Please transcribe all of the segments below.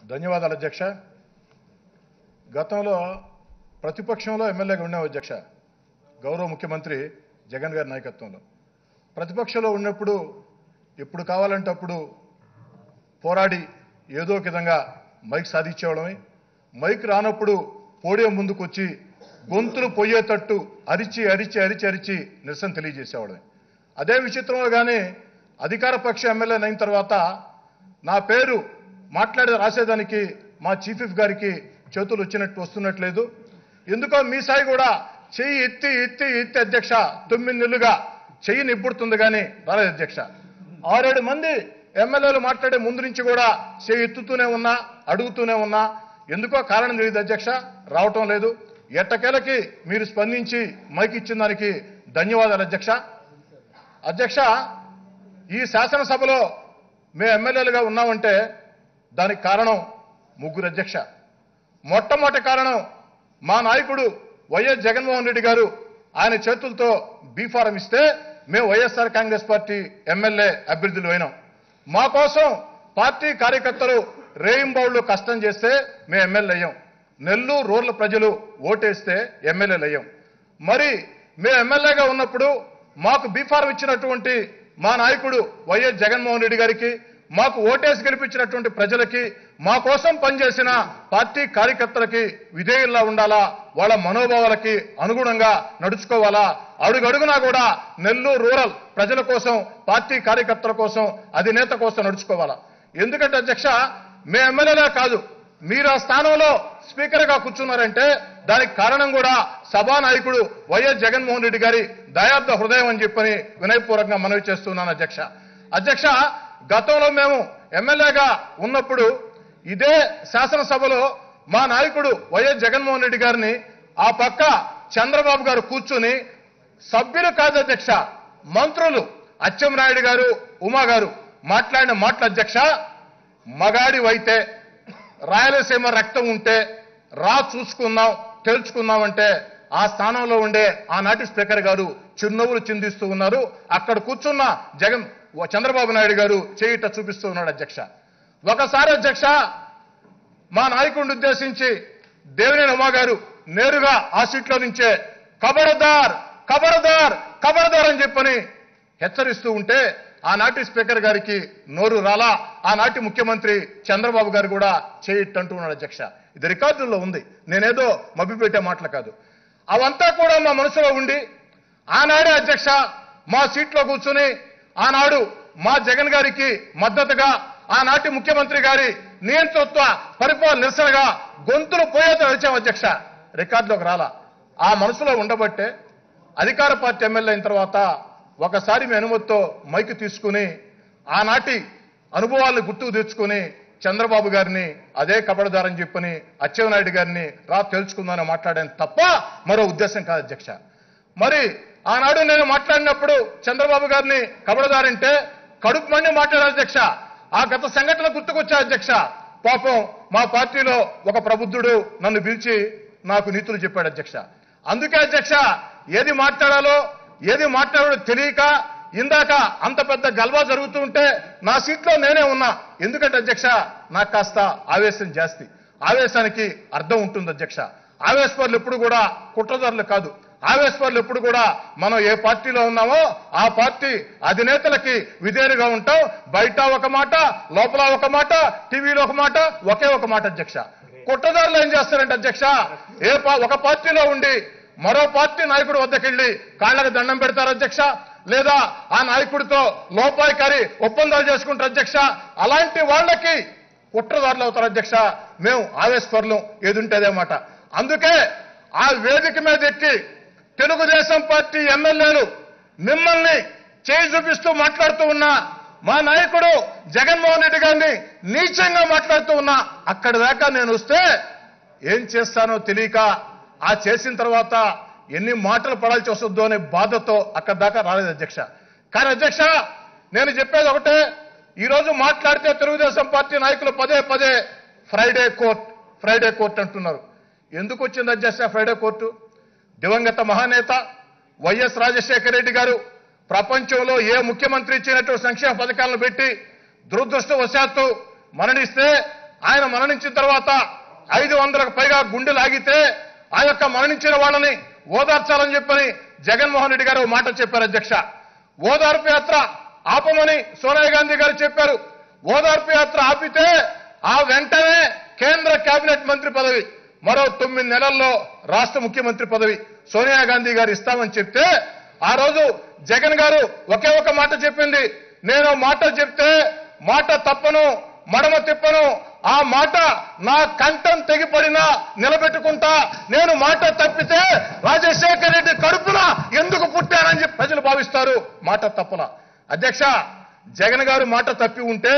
ధన్యవాదాలు అధ్యక్ష. గతంలో ప్రతిపక్షంలో ఎమ్మెల్యేగా ఉండే అధ్యక్ష గౌరవ ముఖ్యమంత్రి జగన్ గారి నాయకత్వంలో ప్రతిపక్షంలో ఉన్నప్పుడు ఎప్పుడు కావాలంటే అప్పుడు పోరాడి ఏదో ఒక విధంగా మైక్ సాధించేవాళ్ళమే. మైక్ రానప్పుడు పోడియం ముందుకు వచ్చి గొంతులు పొయ్యేటట్టు అరిచి అరిచి అరిచి అరిచి నిరసన తెలియజేసేవాళ్ళమే. అదే విచిత్రంలో కానీ అధికార పక్ష ఎమ్మెల్యే అయిన తర్వాత నా పేరు మాట్లాడి రాసేదానికి మా చీఫ్ విప్ గారికి చేతులు వస్తున్నట్లేదు. ఎందుకో మీ సాయి కూడా చెయ్యి ఎత్తి ఎత్తి ఎత్తి అధ్యక్ష 9 నెలలుగా చెయ్యి నిబ్బుడుతుంది కానీ రాలేదు అధ్యక్ష. 6-7 మంది ఎమ్మెల్యేలు మాట్లాడే ముందు నుంచి కూడా చెయ్యి ఎత్తుతూనే ఉన్నా, అడుగుతూనే ఉన్నా. ఎందుకో కారణం తెలియదు అధ్యక్ష, రావటం లేదు. ఎట్టకేలకి మీరు స్పందించి మైక్ ఇచ్చిన దానికి ధన్యవాదాలు అధ్యక్ష. అధ్యక్ష, ఈ శాసనసభలో మేము ఎమ్మెల్యేలుగా ఉన్నామంటే దానికి కారణం ముగ్గురు అధ్యక్ష. మొట్టమొదటి కారణం మా నాయకుడు వైఎస్ జగన్మోహన్ రెడ్డి గారు ఆయన చేతులతో బీఫారం ఇస్తే మేము వైఎస్ఆర్ కాంగ్రెస్ పార్టీ ఎమ్మెల్యే అభ్యర్థులు అయినాం. మా కోసం పార్టీ కార్యకర్తలు రేయింబౌళ్లు కష్టం చేస్తే మేము ఎమ్మెల్యే అయ్యాం. నెల్లూరు రూరల్ ప్రజలు ఓటేస్తే ఎమ్మెల్యేలు అయ్యాం. మరి మేము ఎమ్మెల్యేగా ఉన్నప్పుడు మాకు బీఫారం ఇచ్చినటువంటి మా నాయకుడు వైఎస్ జగన్మోహన్ రెడ్డి గారికి, మాకు ఓటేసి గెలిపించినటువంటి ప్రజలకి, మా కోసం పనిచేసిన పార్టీ కార్యకర్తలకి విధేయుల్లా ఉండాలా, వాళ్ళ మనోభావాలకి అనుగుణంగా నడుచుకోవాలా. అడుగడుగునా కూడా నెల్లూరు రూరల్ ప్రజల కోసం, పార్టీ కార్యకర్తల కోసం, అధినేత కోసం నడుచుకోవాలా. ఎందుకంటే అధ్యక్ష, మే ఎమ్మెల్యేలే కాదు, మీరు ఆ స్థానంలో స్పీకర్గా కూర్చున్నారంటే దానికి కారణం కూడా సభానాయకుడు వైఎస్ జగన్మోహన్ రెడ్డి గారి దయార్థ హృదయం అని చెప్పని వినయపూర్వకంగా మనవి చేస్తున్నాను అధ్యక్ష. అధ్యక్ష, గతంలో మేము ఎమ్మెల్యేగా ఉన్నప్పుడు ఇదే శాసనసభలో మా నాయకుడు వైఎస్ జగన్మోహన్ రెడ్డి గారిని ఆ పక్క చంద్రబాబు గారు కూర్చుని సభ్యులు కాదు అధ్యక్ష, మంత్రులు అచ్చెన్నాయుడు గారు, ఉమా గారు మాట్లాడిన మాటలు అధ్యక్ష, మగాడివైతే రాయలసీమ రక్తం ఉంటే రా చూసుకుందాం తెలుసుకుందామంటే ఆ స్థానంలో ఉండే ఆనాటి స్పీకర్ గారు చిరునవ్వులు చిందిస్తూ ఉన్నారు. అక్కడ కూర్చున్న చంద్రబాబు నాయుడు గారు చేయిట చూపిస్తూ ఉన్నాడు అధ్యక్ష. ఒకసారి అధ్యక్ష, మా నాయకుడిని ఉద్దేశించి దేవినేని ఉమా గారు నేరుగా ఆ సీట్లో నుంచే ఖబర్దార్ ఖబర్దార్ ఖబర్దార్ అని చెప్పని హెచ్చరిస్తూ ఉంటే ఆనాటి స్పీకర్ గారికి నోరు రాలా. ఆనాటి ముఖ్యమంత్రి చంద్రబాబు గారు కూడా చేయిట్టంటూ ఉన్నాడు అధ్యక్ష. ఇది రికార్డుల్లో ఉంది, నేనేదో మభ్యపెట్టే మాటలు కాదు. అవంతా కూడా మా మనసులో ఉండి ఆనాడే అధ్యక్ష మా సీట్లో కూర్చుని ఆనాడు మా జగన్ గారికి మద్దతుగా ఆనాటి ముఖ్యమంత్రి గారి నియంతృత్వ పరిపాలన నిరసనగా గొంతులు పోయేతో వచ్చాం అధ్యక్ష. రికార్డులోకి రాలా. ఆ మనసులో ఉండబట్టే అధికార పార్టీ ఎమ్మెల్యే అయిన తర్వాత ఒకసారి మీ అనుమతితో మైకు తీసుకుని ఆనాటి అనుభవాలను గుర్తుకు తెచ్చుకుని చంద్రబాబు గారిని అదే కబడదారని చెప్పని అచ్చెన్నాయుడు గారిని రా తెలుసుకుందామని మాట్లాడాను తప్ప మరో ఉద్దేశం కాదు అధ్యక్ష. మరి ఆనాడు నేను మాట్లాడినప్పుడు చంద్రబాబు గారిని కబడదారంటే కడుపు మండి మాట్లాడారు అధ్యక్ష. ఆ గత సంఘటన గుర్తుకొచ్చా అధ్యక్ష. పాపం మా పార్టీలో ఒక ప్రబుద్ధుడు నన్ను పిలిచి నాకు నీతులు చెప్పాడు అధ్యక్ష. అందుకే అధ్యక్ష, ఏది మాట్లాడాలో ఏది మాట్లాడాలో తెలియక ఇందాక అంత పెద్ద గల్వా జరుగుతూ ఉంటే నా సీట్లో నేనే ఉన్నా. ఎందుకంటే అధ్యక్ష, నాకు కాస్త ఆవేశం జాస్తి. ఆవేశానికి అర్థం ఉంటుంది అధ్యక్ష. ఆవేశపరులు ఎప్పుడు కూడా కుట్రదారులు కాదు. ఆవేశపరులు ఎప్పుడు కూడా మనం ఏ పార్టీలో ఉన్నామో ఆ పార్టీ అధినేతలకి విధేయులుగా ఉంటాం. బయట ఒక మాట, లోపల ఒక మాట, టీవీలో ఒక మాట, ఒకే ఒక మాట అధ్యక్ష. కుట్రదారులు ఏం చేస్తారంటే అధ్యక్ష, ఒక పార్టీలో ఉండి మరో పార్టీ నాయకుడు వద్దకెళ్ళి కాళ్ళకు దండం పెడతారు అధ్యక్ష, లేదా ఆ నాయకుడితో లోపాయికారి ఒప్పందాలు చేసుకుంటారు అధ్యక్ష. అలాంటి వాళ్ళకి కుట్రదారులు అవుతారు అధ్యక్ష. మేము ఆవేశపరులం, ఏదుంటేదేమాట. అందుకే ఆ వేదిక మీద ఎక్కి తెలుగుదేశం పార్టీ ఎమ్మెల్యేలు మిమ్మల్ని చేయి చూపిస్తూ మాట్లాడుతూ ఉన్నా, మా నాయకుడు జగన్మోహన్ రెడ్డి గారిని నీచంగా మాట్లాడుతూ ఉన్నా, అక్కడి దాకా నేను వస్తే ఏం చేస్తానో తెలియక ఆ చేసిన తర్వాత ఎన్ని మాటలు పడాల్సి వస్తుందో అనే బాధతో అక్కడి దాకా రాలేదు అధ్యక్ష. కానీ అధ్యక్ష, నేను చెప్పేది ఒకటే, ఈరోజు మాట్లాడితే తెలుగుదేశం పార్టీ నాయకులు పదే పదే ఫ్రైడే కోర్ట్ అంటున్నారు. ఎందుకు వచ్చింది అధ్యక్ష ఫ్రైడే కోర్టు? దివంగత మహానేత వైఎస్ రాజశేఖర రెడ్డి గారు ప్రపంచంలో ఏ ముఖ్యమంత్రి ఇచ్చినట్టు సంక్షేమ పథకాలను పెట్టి దురదృష్టవశాత్తు మరణిస్తే ఆయన మరణించిన తర్వాత 500కు పైగా గుండె లాగితే ఆ యొక్క మరణించిన వాళ్ళని ఓదార్చాలని చెప్పని జగన్మోహన్ రెడ్డి గారు మాట చెప్పారు అధ్యక్ష. ఓదార్పు యాత్ర ఆపమని సోనియా గాంధీ గారు చెప్పారు. ఓదార్పు యాత్ర ఆపితే ఆ వెంటనే కేంద్ర కేబినెట్ మంత్రి పదవి, మరో 9 నెలల్లో రాష్ట్ర ముఖ్యమంత్రి పదవి సోనియా గాంధీ గారు ఇస్తామని చెప్తే ఆ రోజు జగన్ గారు ఒకే ఒక మాట చెప్పింది, నేను మాట చెప్తే మాట తప్పను, మడమ తిప్పను, ఆ మాట నా కంఠం తెగిపడినా నిలబెట్టుకుంటా, నేను మాట తప్పితే రాజశేఖర రెడ్డి కడుపున ఎందుకు పుట్టానని చెప్పి ప్రజలు భావిస్తారు, మాట తప్పన. అధ్యక్ష, జగన్ గారు మాట తప్పి ఉంటే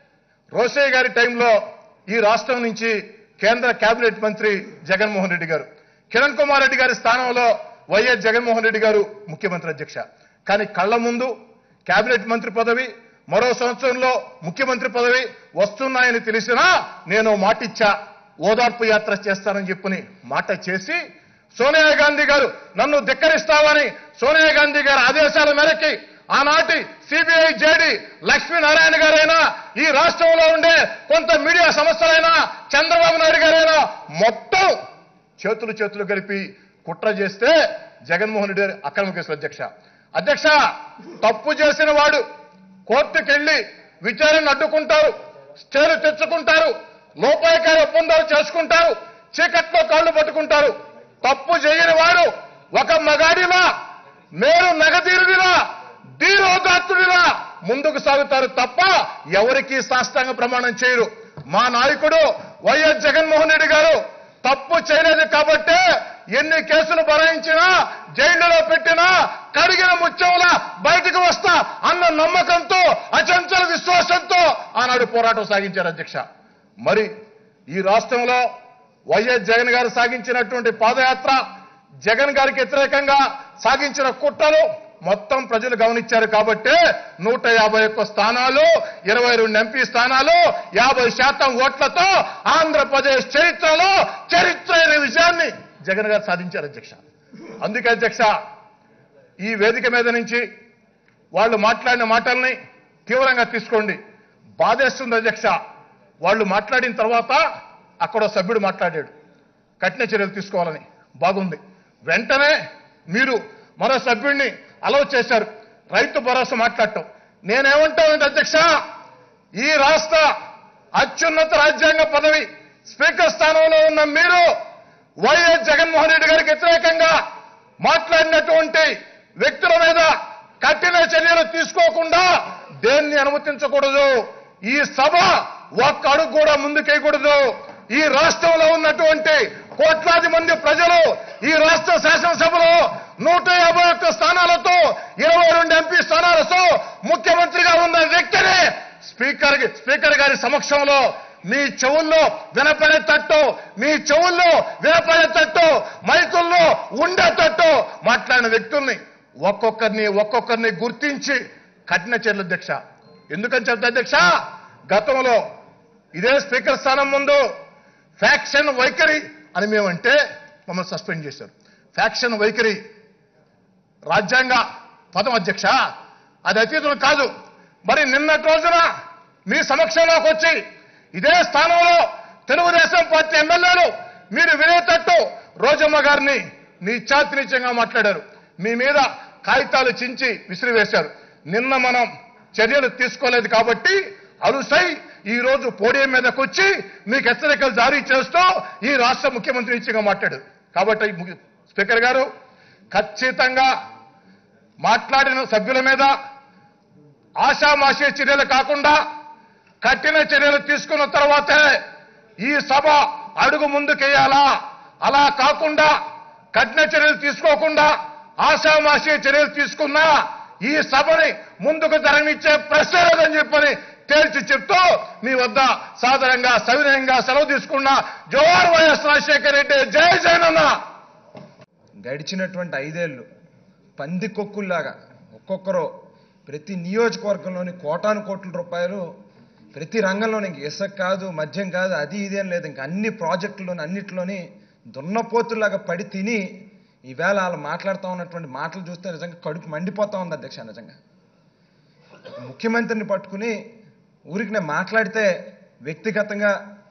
రోసయ్య గారి టైంలో ఈ రాష్ట్రం నుంచి కేంద్ర కేబినెట్ మంత్రి జగన్మోహన్ రెడ్డి గారు, కిరణ్ కుమార్ రెడ్డి గారి స్థానంలో వైఎస్ జగన్మోహన్ రెడ్డి గారు ముఖ్యమంత్రి అధ్యక్ష. కానీ కళ్ల ముందు కేబినెట్ మంత్రి పదవి, మరో సంవత్సరంలో ముఖ్యమంత్రి పదవి వస్తున్నాయని తెలిసినా నేను మాటిచ్చా, ఓదార్పు యాత్ర చేస్తానని చెప్పని మాట చేసి సోనియా గాంధీ గారు నన్ను ధిక్కరిస్తావని సోనియా గాంధీ గారి ఆదేశాల మేరకి ఆనాటి సిబిఐ జేడి లక్ష్మీనారాయణ గారైనా, ఈ రాష్ట్రంలో ఉండే కొంత మీడియా సంస్థలైనా, చంద్రబాబు నాయుడు గారైనా మొత్తం చేతులు కలిపి కుట్ర చేస్తే జగన్మోహన్ రెడ్డి గారు అక్రమ కేసులు అధ్యక్ష. తప్పు చేసిన వాడు కోర్టుకెళ్లి విచారణ అడ్డుకుంటారు, స్టేలు తెచ్చుకుంటారు, లోపాయకారి ఒప్పందాలు చేసుకుంటారు, చీకట్లో కాళ్లు పట్టుకుంటారు. తప్పు చేయని వాడు ఒక మగాడిలా, మేలు నగదీరుడిలా, ధీరోదాత్తుడిలా ముందుకు సాగుతారు తప్ప ఎవరికీ సాష్టాంగ ప్రమాణం చేయరు. మా నాయకుడు వైఎస్ జగన్మోహన్ రెడ్డి గారు తప్పు చేయలేదు కాబట్టే ఎన్ని కేసులు బనాయించినా, జైళ్లలో పెట్టినా కడిగిన ముత్యంలా బయటకు వస్తా అన్న నమ్మకంతో, అచంచల విశ్వాసంతో ఆనాడు పోరాటం సాగించారు అధ్యక్ష. మరి ఈ రాష్ట్రంలో వైఎస్ జగన్ గారు సాగించినటువంటి పాదయాత్ర, జగన్ గారికి వ్యతిరేకంగా సాగించిన కుట్రలు మొత్తం ప్రజలు గమనించారు కాబట్టి 151 స్థానాలు, 22 ఎంపీ స్థానాలు, 50% ఓట్లతో ఆంధ్రప్రదేశ్ చరిత్రలో చరిత్ర విజయాన్ని జగన్ గారు సాధించారు అధ్యక్ష. అందుకే అధ్యక్ష, ఈ వేదిక మీద నుంచి వాళ్ళు మాట్లాడిన మాటల్ని తీవ్రంగా తీసుకోండి. బాధేస్తుంది అధ్యక్ష. వాళ్ళు మాట్లాడిన తర్వాత అక్కడ సభ్యుడు మాట్లాడాడు, కఠిన చర్యలు తీసుకోవాలని. బాగుంది. వెంటనే మీరు మరో సభ్యుడిని అలౌ చేశారు, రైతు భరోసా మాట్లాడటం. నేనేమంటానంటే అధ్యక్ష, ఈ రాష్ట్ర అత్యున్నత రాజ్యాంగ పదవి స్పీకర్ స్థానంలో ఉన్న మీరు వైఎస్ జగన్మోహన్ రెడ్డి గారికి వ్యతిరేకంగా మాట్లాడినటువంటి వ్యక్తుల మీద కఠిన చర్యలు తీసుకోకుండా దేన్ని అనుమతించకూడదు. ఈ సభ ఒక్క అడుగు కూడా ముందుకేయకూడదు. ఈ రాష్ట్రంలో ఉన్నటువంటి కోట్లాది మంది ప్రజలు ఈ రాష్ట్ర శాసనసభలో 151 స్థానాలతో 22 ఎంపీ స్థానాలతో ముఖ్యమంత్రిగా ఉన్న వ్యక్తిని స్పీకర్ గారి సమక్షంలో మీ చెవుల్లో వినపడేటట్టు, మీ చెవుల్లో వినపడేటట్టు, మైకుల్లో ఉండేటట్టు మాట్లాడిన వ్యక్తుల్ని ఒక్కొక్కరిని గుర్తించి కఠిన చర్యలు అధ్యక్ష. ఎందుకని చెప్తా అధ్యక్ష, గతంలో ఇదే స్పీకర్ స్థానం ముందు ఫ్యాక్షన్ వైఖరి అని మేమంటే మమ్మల్ని సస్పెండ్ చేశారు. ఫ్యాక్షన్ వైఖరి రాజ్యాంగ పదం అధ్యక్ష, అది అతీతం కాదు. మరి నిన్నటి రోజున మీ సమక్షంలోకి వచ్చి ఇదే స్థానంలో తెలుగుదేశం పార్టీ ఎమ్మెల్యేలు మీరు వినేటట్టు రోజమ్మ గారిని నీచాతినీచంగా మాట్లాడారు. మీ మీద కాగితాలు చించి విసిరివేశారు. నిన్న మనం చర్యలు తీసుకోలేదు కాబట్టి అలుసై ఈ రోజు పోడియం మీదకి వచ్చి మీకు హెచ్చరికలు జారీ చేస్తూ ఈ రాష్ట్ర ముఖ్యమంత్రి నీచంగా మాట్లాడారు. కాబట్టి స్పీకర్ గారు ఖచ్చితంగా మాట్లాడిన సభ్యుల మీద ఆషామాషీ చర్యలు కాకుండా కఠిన చర్యలు తీసుకున్న తర్వాతే ఈ సభ అడుగు ముందుకేయాలా. అలా కాకుండా కఠిన చర్యలు తీసుకోకుండా ఆషామాషీ చర్యలు తీసుకున్నా ఈ సభని ముందుకు జరగనిచ్చే ప్రశ్న లేదని చెప్పని తేల్చి చెప్తూ మీ వద్ద సాధారణంగా సవినయంగా సెలవు తీసుకున్నా. జోహార్ వైఎస్ రాజశేఖర రెడ్డి, జై జగనన్న. గడిచినటువంటి 5 ఏళ్ళు పందికొక్కుల్లాగా ఒక్కొక్కరు ప్రతి నియోజకవర్గంలోని కోటాను కోట్ల రూపాయలు ప్రతి రంగంలోని, ఇంక ఇసుక కాదు, మద్యం కాదు, అది ఇదేం లేదు, ఇంక అన్ని ప్రాజెక్టుల్లోని అన్నింటిలోని దున్నపోతుల్లాగా పడి తిని ఈవేళ వాళ్ళు మాట్లాడుతూ ఉన్నటువంటి మాటలు చూస్తే నిజంగా కడుపు మండిపోతూ ఉంది అధ్యక్ష. నిజంగా ముఖ్యమంత్రిని పట్టుకుని ఊరికి నేను మాట్లాడితే వ్యక్తిగతంగా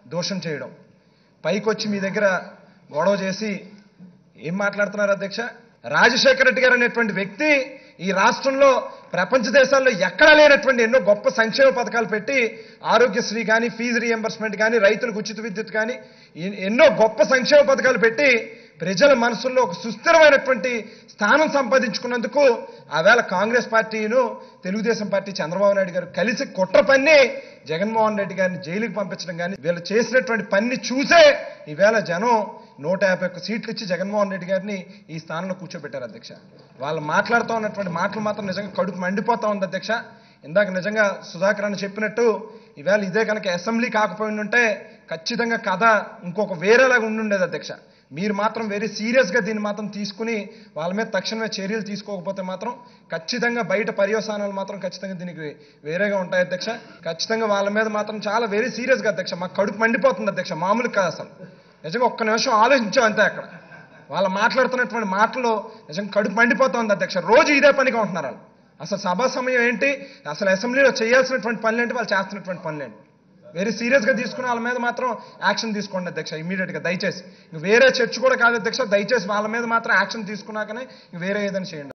దోషం చేయడం, పైకి వచ్చి మీ దగ్గర గొడవ చేసి ఏం మాట్లాడుతున్నారు అధ్యక్ష? రాజశేఖర రెడ్డి గారు అనేటువంటి వ్యక్తి ఈ రాష్ట్రంలో ప్రపంచ దేశాల్లో ఎక్కడా లేనటువంటి ఎన్నో గొప్ప సంక్షేమ పథకాలు పెట్టి ఆరోగ్యశ్రీ కానీ, ఫీజు రీఎంబర్స్మెంట్ కానీ, రైతులకు ఉచిత విద్యుత్ కానీ ఎన్నో గొప్ప సంక్షేమ పథకాలు పెట్టి ప్రజల మనసుల్లో ఒక సుస్థిరమైనటువంటి స్థానం సంపాదించుకున్నందుకు ఆవేళ కాంగ్రెస్ పార్టీను తెలుగుదేశం పార్టీ చంద్రబాబు నాయుడు గారు కలిసి కుట్ర పన్ని జగన్మోహన్ రెడ్డి గారిని జైలుకి పంపించడం కానీ వీళ్ళు చేసినటువంటి పని చూసే ఈవేళ జనం 151 సీట్లు ఇచ్చి జగన్మోహన్ రెడ్డి గారిని ఈ స్థానంలో కూర్చోబెట్టారు అధ్యక్ష. వాళ్ళు మాట్లాడుతూ ఉన్నటువంటి మాటలు మాత్రం నిజంగా కడుపు మండిపోతా ఉంది అధ్యక్ష. ఇందాక నిజంగా సుధాకర్ అని చెప్పినట్టు ఈవేళ ఇదే కనుక అసెంబ్లీ కాకపోయి ఉంటే ఖచ్చితంగా కథ ఇంకొక వేరేలాగా ఉండుండేది అధ్యక్ష. మీరు మాత్రం వెరీ సీరియస్గా దీన్ని మాత్రం తీసుకుని వాళ్ళ మీద తక్షణమే చర్యలు తీసుకోకపోతే మాత్రం ఖచ్చితంగా బయట పర్యవసానాలు మాత్రం ఖచ్చితంగా దీనికి వేరేగా ఉంటాయి అధ్యక్ష. ఖచ్చితంగా వాళ్ళ మీద మాత్రం చాలా వెరీ సీరియస్గా అధ్యక్ష. మాకు కడుపు మండిపోతుంది అధ్యక్ష, మామూలు కాదు అసలు. నిజంగా ఒక్క నిమిషం ఆలోచించాం అంతే. అక్కడ వాళ్ళు మాట్లాడుతున్నటువంటి మాటలు నిజంగా కడుపు మండిపోతుంది అధ్యక్ష. రోజు ఇదే పనిగా ఉంటున్నారు వాళ్ళు. అసలు సభా సమయం ఏంటి, అసలు అసెంబ్లీలో చేయాల్సినటువంటి పనులు ఏంటి, వాళ్ళు చేస్తున్నటువంటి పనులు ఏంటి, వెరీ సీరియస్గా తీసుకుని వాళ్ళ మీద మాత్రం యాక్షన్ తీసుకోండి అధ్యక్ష ఇమీడియట్గా దయచేసి. వేరే చర్చ కూడా కాదు అధ్యక్ష, దయచేసి వాళ్ళ మీద మాత్రం యాక్షన్ తీసుకున్నాకనే వేరే ఏదైనా చేయండి.